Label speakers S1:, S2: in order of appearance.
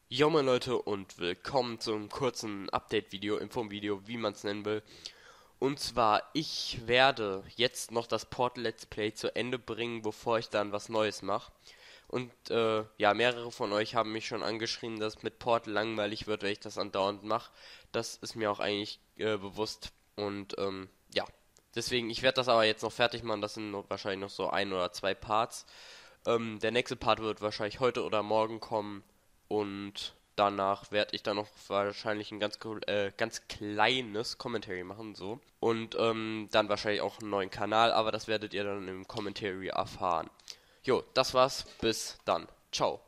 S1: Jo moin Leute und willkommen zum kurzen Update-Video, Info-Video, wie man es nennen will. Und zwar, ich werde jetzt noch das Portal Let's Play zu Ende bringen, bevor ich dann was Neues mache. Und ja, mehrere von euch haben mich schon angeschrieben, dass mit Portal langweilig wird, wenn ich das andauernd mache. Das ist mir auch eigentlich bewusst. Und ja, deswegen, ich werde das aber jetzt noch fertig machen. Das sind wahrscheinlich noch so ein oder zwei Parts. Der nächste Part wird wahrscheinlich heute oder morgen kommen. Und danach werde ich dann noch wahrscheinlich ein ganz kleines Commentary machen, so. Und dann wahrscheinlich auch einen neuen Kanal, aber das werdet ihr dann im Commentary erfahren. Jo, das war's. Bis dann. Ciao.